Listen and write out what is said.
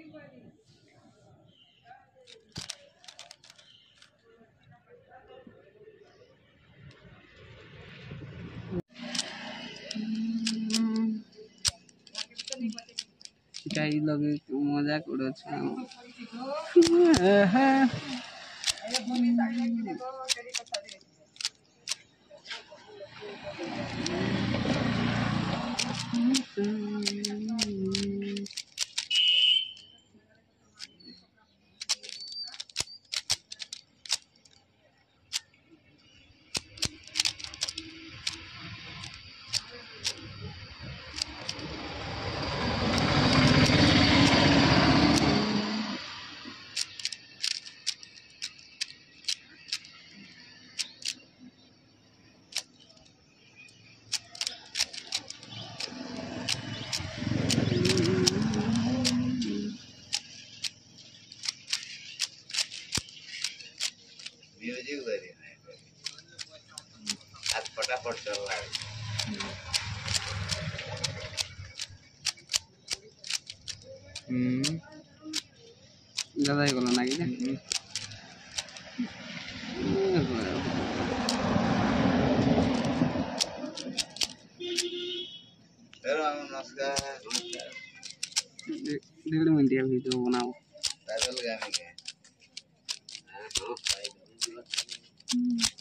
गाई लगे मजाक उड़ाउँछ म्यूजिक गरी हात फटाफट चल्ला गदाई बोला ना कि हेलो नमस्कार डेढ़ मिनट या वीडियो बनाओ पैदल गाने के